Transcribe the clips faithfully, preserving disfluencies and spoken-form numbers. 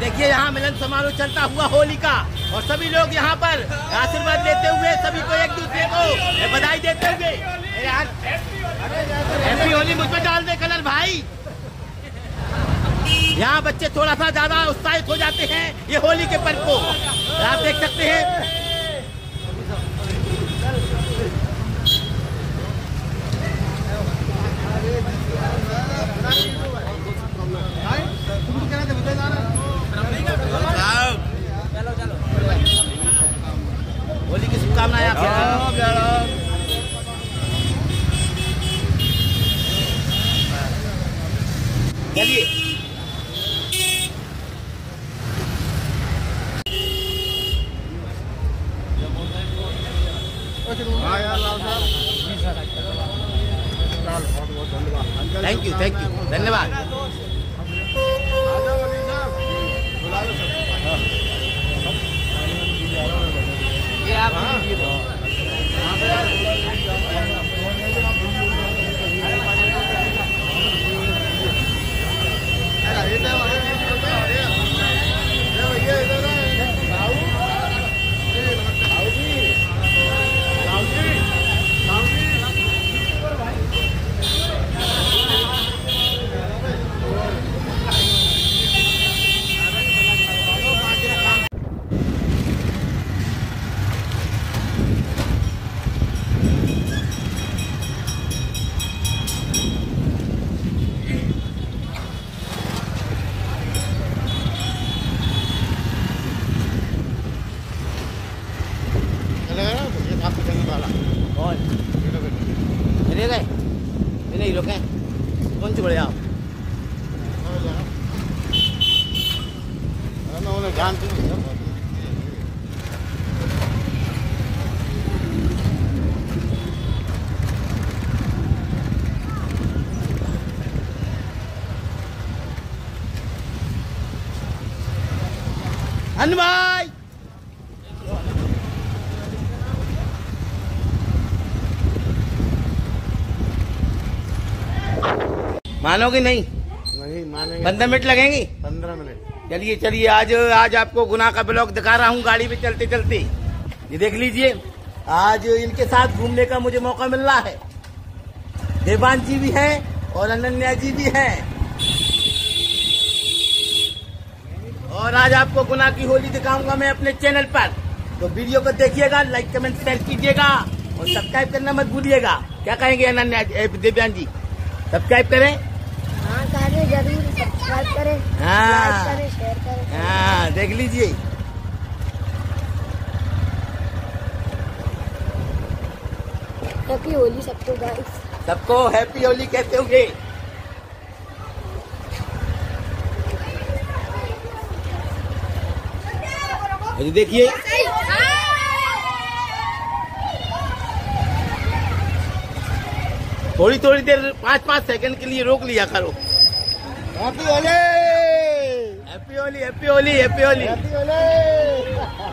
देखिए यहाँ मिलन समारोह चलता हुआ होली का, और सभी लोग यहाँ पर आशीर्वाद लेते हुए सभी को एक दूसरे को बधाई देते हुए। यार हैप्पी होली मुझ पर डाल दे कलर भाई। यहाँ बच्चे थोड़ा सा ज्यादा उत्साहित हो जाते हैं ये होली के पर्व को, आप देख सकते हैं। होली की शुभकामनाएं आपसे। चलिए थैंक यू थैंक यू धन्यवाद। चले गए नहीं रुके, कौन सी बड़े आप जानते अनु भाई। मानोगे नहीं? नहीं मानेंगे। पंद्रह मिनट लगेंगे। पंद्रह मिनट। चलिए चलिए आज आज आपको गुना का ब्लॉग दिखा रहा हूँ गाड़ी पे चलते चलते। ये देख लीजिए आज इनके साथ घूमने का मुझे मौका मिल रहा है। देवान जी भी हैं और अनन्या जी भी हैं, और आज आपको गुना की होली दिखाऊंगा मैं अपने चैनल पर। तो वीडियो को देखिएगा, लाइक कमेंट शेयर कीजिएगा और सब्सक्राइब करना मत भूलिएगा। क्या कहेंगे अनन्या देवान जी? सब्सक्राइब करें। हाँ करें, जरूर सब्सक्राइब करें, लाइक करें, शेयर करें। हाँ देख लीजिए हैप्पी होली सबको गाइस। सबको हैप्पी होली कहते होंगे। ये देखिए थोड़ी थोड़ी देर पाँच पाँच सेकंड के लिए रोक लिया करो। Happy Holi, happy Holi, happy Holi, happy Holi, happy Holi.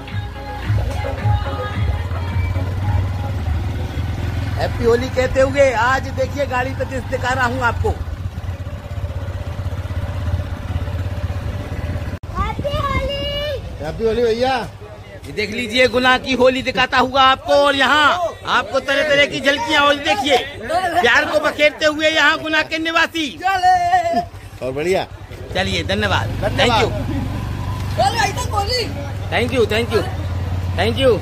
Happy Holi कहते हुए आज देखिए गाड़ी पे दिखा रहा हूँ आपको। हैप्पी होली, हैप्पी होली भैया। ये देख लीजिए गुना की होली दिखाता हुआ आपको, और यहाँ आपको तरह तरह की झलकियाँ। और देखिए प्यार को बखेरते हुए यहाँ गुना के निवासी। और बढ़िया। चलिए धन्यवाद, thank you thank you thank you thank you.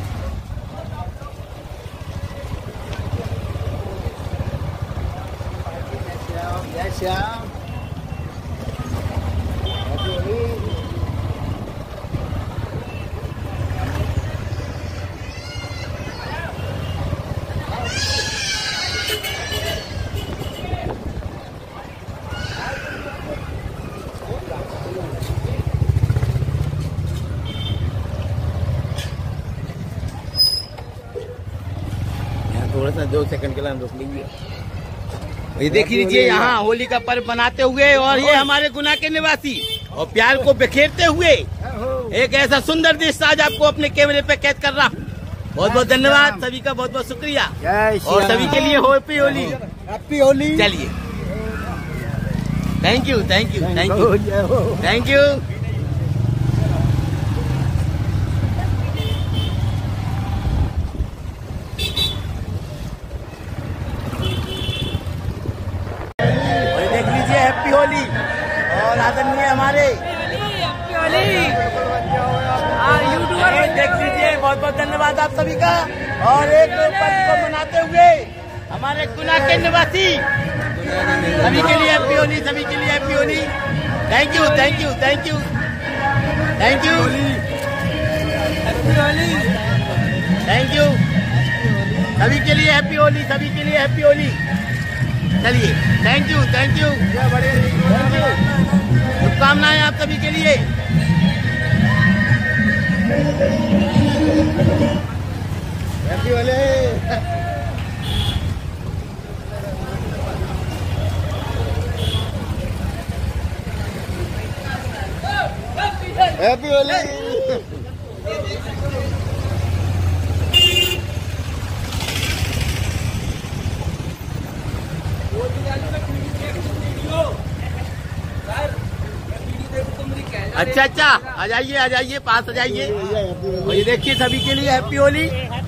जय श्याम। हैप्पी होली। थोड़ा सा दो सेकंड के लिए हम रोक लीजिए। ये देख लीजिए यहाँ होली का पर्व मनाते हुए, और ये हमारे गुना के निवासी और प्यार को बिखेरते हुए एक ऐसा सुंदर दृश्य आज आपको अपने कैमरे पे कैद कर रहा हूँ। बहुत बहुत धन्यवाद, सभी का बहुत बहुत शुक्रिया, और सभी के लिए हैप्पी होली। हैप्पी होली। चलिए thank you thank you thank you thank you. और आदरणीय हमारे यूट्यूबर देख लीजिए। बहुत बहुत धन्यवाद आप सभी का। और एक पर्व को मनाते हुए हमारे गुना के निवासी सभी के लिए हैप्पी होली, सभी के लिए happy Holi. Thank you thank you thank you thank you thank you सभी के लिए हैप्पी होली, सभी के लिए हैप्पी होली। चलिए थैंक यू थैंक यू शुभकामनाएं आप सभी के लिए। हैप्पी होली। हैप्पी होली। अच्छा अच्छा आ जाइए आ जाइए पास आ जाइए। और ये देखिए सभी के लिए हैप्पी होली।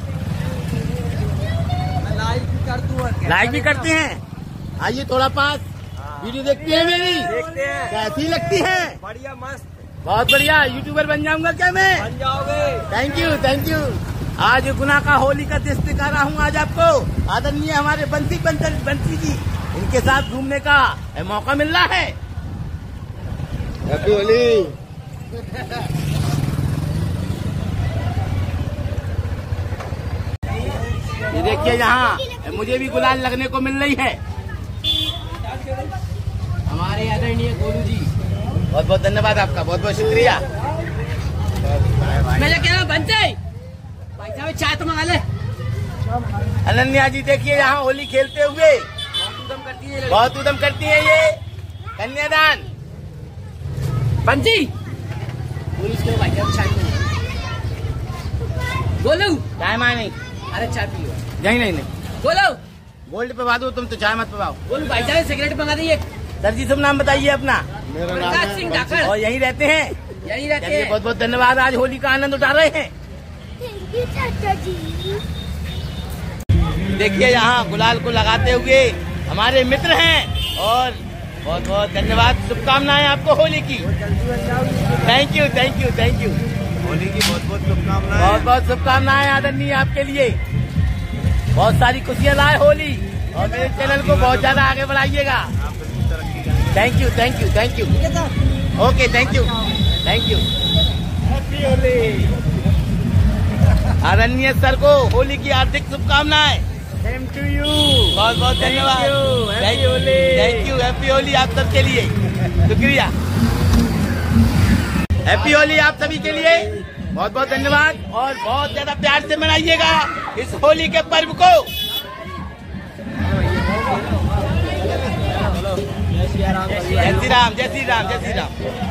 लाइक भी करते हैं। आइए थोड़ा पास। वीडियो देखते हैं मेरी? देखते हैं। कैसी लगती है? बढ़िया मस्त। बहुत बढ़िया। यूट्यूबर बन जाऊंगा क्या मैं? बन जाओगे। Thank you thank you. आज गुना का होली का दृश्य दिखा रहा हूँ आज आपको। आदरणीय हमारे बंसी बंसी जी, इनके साथ घूमने का मौका मिल रहा है। हैप्पी होली। ये देखिए यहाँ मुझे भी गुलाल लगने को मिल रही है। हमारे आदरणीय गोलू जी, बहुत बहुत धन्यवाद आपका, बहुत बहुत शुक्रिया। मैं कह रहा हूँ बंचे भाई साहब चाय तो मंगा ले। अनन्या जी देखिए यहाँ होली खेलते हुए बहुत उदम करती है ये कन्यादान। बंची पुलिस को भाई साहब चाय बोलो। चाय माय नहीं, अरे चाय पियो। नहीं नहीं नहीं बोलो गोल्ड पे दो, तुम तो चाय मत पवाओ। बोलो भाई साहब सिगरेट मंगा दीजिए। सर जी शुभ नाम बताइए अपना। मेरा नाम प्रकाश सिंह है ठाकर। और यहीं रहते हैं? यही रहते चलिए हैं। बहुत बहुत धन्यवाद। आज होली का आनंद उठा रहे हैं। थैंक यू चाचा जी। देखिए यहाँ गुलाल को लगाते हुए हमारे मित्र हैं। और बहुत बहुत धन्यवाद, शुभकामनाएं आपको होली की। Thank you thank you thank you. Holi की बहुत बहुत शुभकामनाएं। बहुत बहुत शुभकामनाएं आदरणीय आपके लिए। बहुत सारी खुशियाँ लाए होली, और मेरे चैनल को बहुत ज्यादा आगे बढ़ाइएगा। Thank you thank you thank you. Okay thank you thank you. Happy Holi. आदरणीय सर को होली की हार्दिक शुभकामनाएं। Same to you. बहुत बहुत धन्यवाद। Happy Holi. Thank you. Happy Holi आप सबके लिए, शुक्रिया। हैप्पी होली आप सभी के लिए, बहुत बहुत धन्यवाद। और बहुत ज्यादा प्यार से मनाइएगा इस होली के पर्व को। जय श्री राम जय श्री राम जय श्री राम।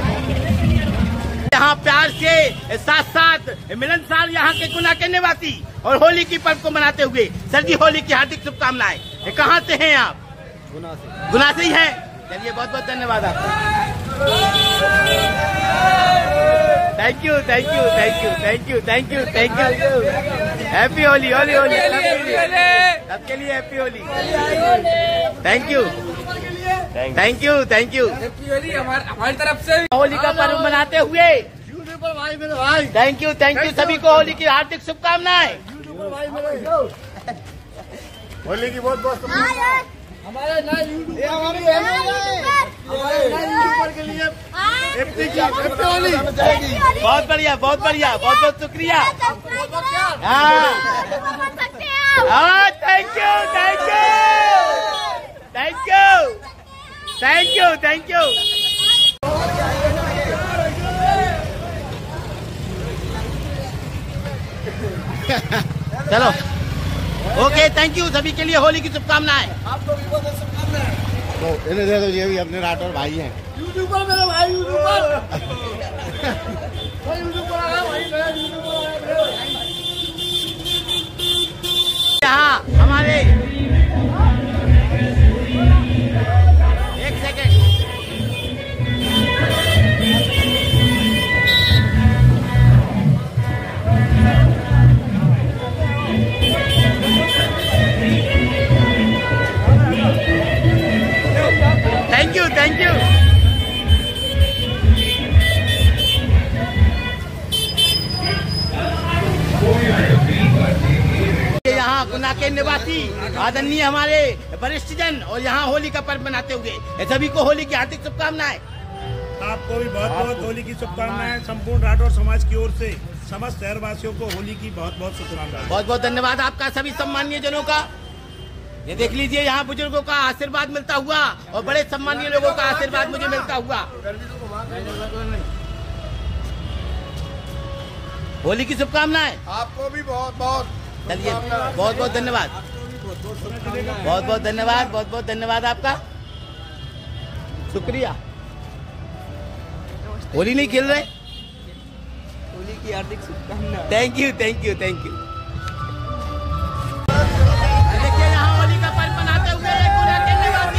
यहाँ प्यार के साथ साथ मिलनसार यहाँ के गुना के निवासी और होली की पर्व को मनाते हुए सर जी होली की हार्दिक शुभकामनाएं। कहाँ से हैं आप? गुना से। गुना से ही हैं। चलिए बहुत बहुत धन्यवाद आपका। Thank you thank you thank you thank you thank you thank you. Happy Holi Holi Holi सबके लिए happy Holi. Thank you thank you thank you. हमारी तरफ से होली का पर्व मनाते हुए भाई मेरे भाई। थैंक यू थैंक यू सभी को होली की हार्दिक शुभकामनाएं। भाई मेरे होली की बहुत बहुत हाँ हमारे ना ये हमारी है हमारे यूट्यूबर के लिए हैप्पी की हैप्पी होली जाएगी। बहुत बढ़िया बहुत बढ़िया बहुत बहुत शुक्रिया। हाँ हाँ thank you thank you thank you thank you thank you. चलो ओके थैंक यू सभी के लिए होली की शुभकामनाएं। तो इन्हें दे दो, ये भी अपने राठौर भाई हैं। यूट्यूबर मेरे भाई यूट्यूबर यूट्यूबर आ भाई यहाँ हमारे एक second thank you thank you निवासी आदरणीय हमारे वरिष्ठ जन और यहाँ होली का पर्व मनाते हुए सभी को होली की हार्दिक शुभकामनाएं। आपको भी बहुत बहुत होली की शुभकामनाएं। संपूर्ण राठौर समाज की ओर से समस्त शहरवासियों को होली की बहुत बहुत शुभकामनाएं। बहुत बहुत धन्यवाद आपका सभी सम्मानीय जनों का। ये देख लीजिए यहाँ बुजुर्गों का आशीर्वाद मिलता हुआ और बड़े सम्मानीय लोगों का आशीर्वाद मुझे मिलता हुआ। होली की शुभकामनाएं आपको भी बहुत बहुत। चलिए बहुत बहुत धन्यवाद, बहुत बहुत धन्यवाद, बहुत बहुत धन्यवाद आपका, शुक्रिया। होली नहीं खेल रहे? होली की हार्दिक शुभकामनाएं। Thank you thank you thank you. देखिए यहाँ होली का पर्व मनाते हुए गुना के निवासी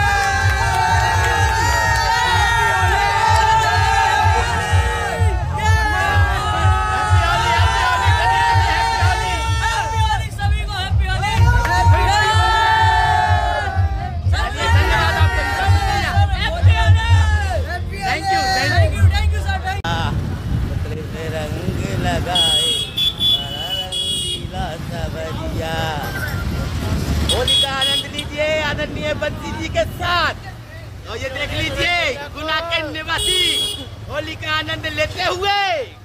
होली का आनंद लीजिए आदरणीय बंसी जी के साथ। और ये देख लीजिए गुना के निवासी होली का आनंद लेते हुए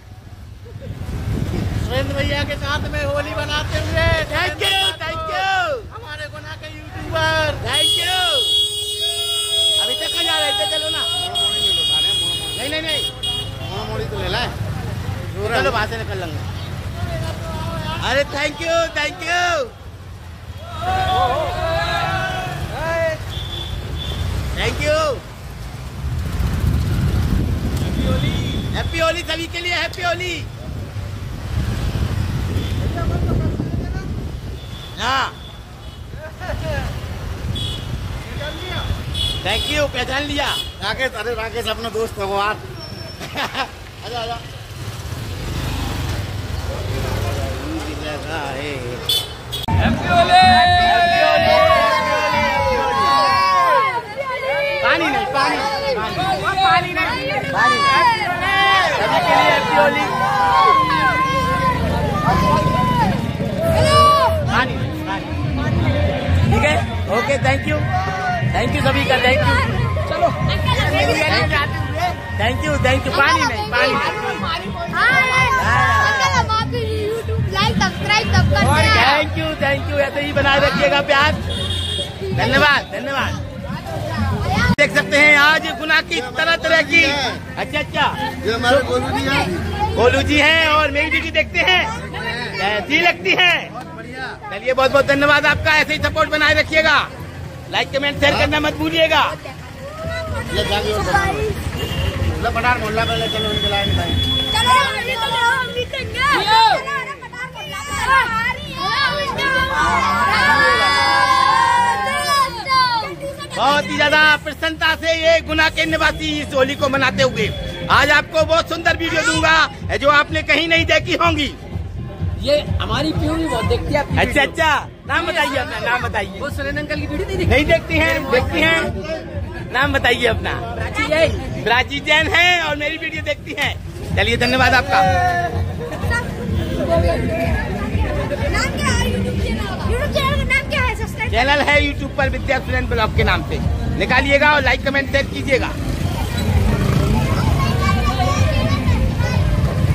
सुरेंद्र भैया के साथ में होली बनाते हुए थैंक यू थैंक यू हमारे गुना के यूट्यूबर। Thank you. अभी तक कहाँ जा रहे थे? चलो ना। नहीं नहीं नहीं मोड़ी तो ले ला, चलो वहां से निकल लेंगे। अरे thank you thank you thank you. Happy Holi सभी के लिए, हैप्पी होली। हाँ थैंक यू, पहचान लिया। राकेश, अरे राकेश अपना दोस्त भगवान। आजा आजा। हैप्पी होली। पानी नहीं पानी पानी नहीं पानी सभी के लिए हैप्पी होली। पानी ठीक है, okay thank you thank you सभी का, थैंक यू। चलो थैंक यू थैंक यू। पानी नहीं पानी लाइक सब्सक्राइब सब करते हैं। Thank you thank you. ऐसे ही बनाए रखिएगा प्यार। धन्यवाद धन्यवाद। देख सकते हैं आज गुना की तरह तरह की। अच्छा अच्छा, ये हमारे गोलू जी हैं। गोलू जी हैं और मेरी ड्यूटी देखते हैं, कैसी लगती है। चलिए बहुत बहुत धन्यवाद आपका। ऐसे ही सपोर्ट बनाए रखिएगा। लाइक कमेंट शेयर करना मत भूलिएगा। ये जाके और मोहल्ला पठार मोहल्ला पहले चलो उनके लाइन भाई। चलो हम भी चलो हम भी चलेंगे। बहुत ही ज्यादा प्रसन्नता से ये गुना के निवासी इस होली को मनाते हुए आज आपको बहुत सुंदर वीडियो दूंगा जो आपने कहीं नहीं देखी होंगी। ये हमारी पीयू भी बहुत देखती है। अच्छा अच्छा, नाम बताइए अपना, नाम बताइए। वो सुरेंद्र अंकल की वीडियो नहीं नहीं देखती हैं? देखती हैं। नाम बताइए अपना। प्राची जैन। प्राची जैन है और मेरी वीडियो देखती हैं। चलिए धन्यवाद आपका। नाम क्या है यूट्यूब चैनल? यूट्यूब चैनल का नाम क्या है? सब्सक्राइब चैनल है यूट्यूब पर विद्या सुरेंद्र ब्लॉग के नाम से। निकालिएगा और लाइक कमेंट शेयर कीजिएगा।